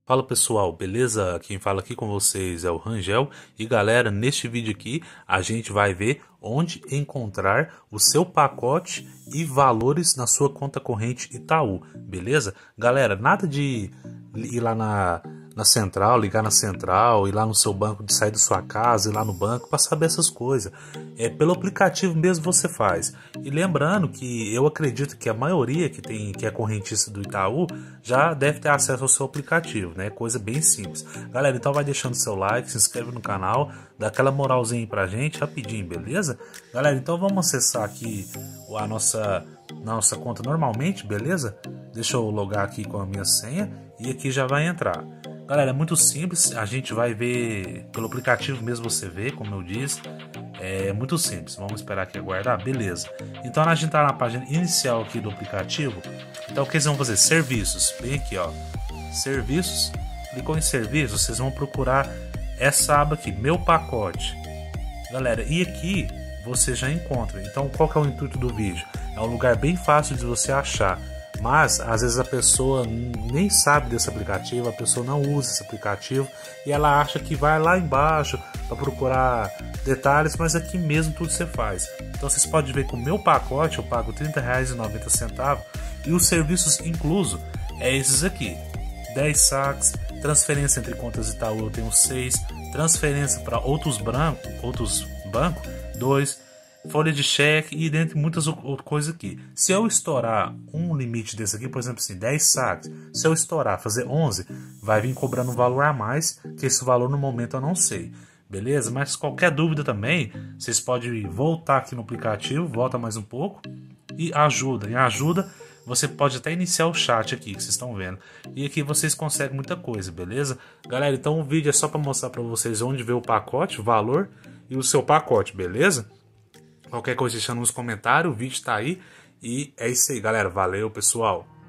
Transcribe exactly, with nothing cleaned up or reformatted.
Fala pessoal, beleza? Quem fala aqui com vocês é o Rangel e galera, neste vídeo aqui a gente vai ver onde encontrar o seu pacote e valores na sua conta corrente Itaú, beleza? Galera, nada de ir lá na, na central, ligar na central, ir lá no seu banco, de sair da sua casa, ir lá no banco para saber essas coisas. É pelo aplicativo mesmo você faz. E lembrando que eu acredito que a maioria que tem que é correntista do Itaú já deve ter acesso ao seu aplicativo, né? Coisa bem simples. Galera, então vai deixando seu like, se inscreve no canal, dá aquela moralzinha aí pra gente rapidinho, beleza? Galera, então vamos acessar aqui a nossa nossa conta normalmente, beleza? Deixa eu logar aqui com a minha senha e aqui já vai entrar. Galera, é muito simples, a gente vai ver pelo aplicativo mesmo, você vê, como eu disse. É muito simples, vamos esperar aqui aguardar, beleza. Então a gente tá na página inicial aqui do aplicativo. Então o que eles vão fazer? Serviços, bem aqui ó, serviços. Clicou em serviços, vocês vão procurar essa aba aqui, meu pacote. Galera, e aqui você já encontra. Então qual que é o intuito do vídeo? É um lugar bem fácil de você achar. Mas às vezes a pessoa nem sabe desse aplicativo, a pessoa não usa esse aplicativo e ela acha que vai lá embaixo para procurar detalhes, mas aqui mesmo tudo você faz. Então vocês podem ver que o meu pacote eu pago trinta reais e noventa centavos e os serviços inclusos é esses aqui: dez saques, transferência entre contas Itaú eu tenho seis, transferência para outros, branco, outros bancos dois, folha de cheque e dentre muitas outras coisas aqui. Se eu estourar um limite desse aqui, por exemplo assim, dez saques, se eu estourar, fazer onze, vai vir cobrando um valor a mais, que esse valor no momento eu não sei, beleza? Mas qualquer dúvida também, vocês podem voltar aqui no aplicativo, volta mais um pouco e ajuda, em ajuda você pode até iniciar o chat aqui que vocês estão vendo. E aqui vocês conseguem muita coisa, beleza? Galera, então o vídeo é só para mostrar para vocês onde ver o pacote, o valor e o seu pacote, beleza? Qualquer coisa deixando nos comentários, o vídeo tá aí. E é isso aí, galera. Valeu, pessoal.